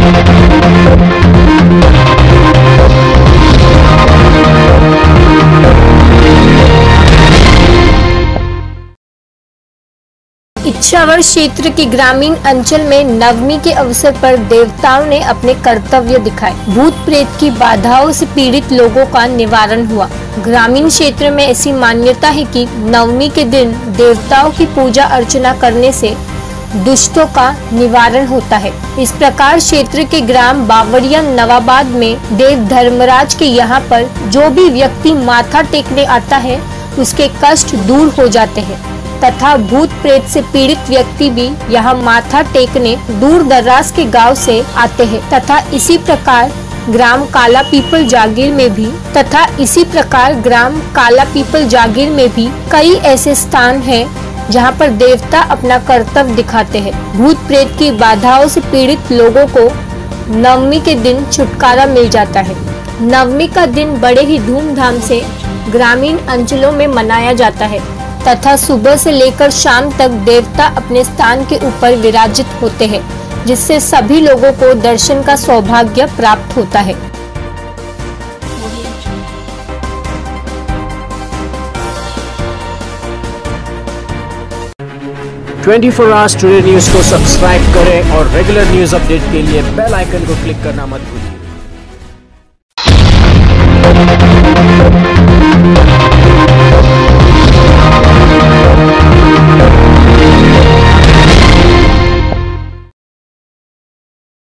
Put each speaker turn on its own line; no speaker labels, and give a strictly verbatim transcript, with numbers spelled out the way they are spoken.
इच्छावर क्षेत्र के ग्रामीण अंचल में नवमी के अवसर पर देवताओं ने अपने कर्तव्य दिखाए। भूत प्रेत की बाधाओं से पीड़ित लोगों का निवारण हुआ। ग्रामीण क्षेत्र में ऐसी मान्यता है कि नवमी के दिन देवताओं की पूजा अर्चना करने से दुष्टों का निवारण होता है। इस प्रकार क्षेत्र के ग्राम बावड़िया नवाबाद में देव धर्मराज के यहाँ पर जो भी व्यक्ति माथा टेकने आता है उसके कष्ट दूर हो जाते हैं तथा भूत प्रेत से पीड़ित व्यक्ति भी यहाँ माथा टेकने दूर दराज के गांव से आते हैं तथा इसी प्रकार ग्राम काला पीपल जागीर में भी तथा इसी प्रकार ग्राम काला पीपल जागीर में भी कई ऐसे स्थान हैं जहाँ पर देवता अपना कर्तव्य दिखाते हैं। भूत प्रेत की बाधाओं से पीड़ित लोगों को नवमी के दिन छुटकारा मिल जाता है। नवमी का दिन बड़े ही धूमधाम से ग्रामीण अंचलों में मनाया जाता है तथा सुबह से लेकर शाम तक देवता अपने स्थान के ऊपर विराजित होते हैं, जिससे सभी लोगों को दर्शन का सौभाग्य प्राप्त होता है।
Twenty four hours today news को सब्सक्राइब करें और रेगुलर न्यूज अपडेट के लिए बेल आइकन को क्लिक करना मत भूलिए।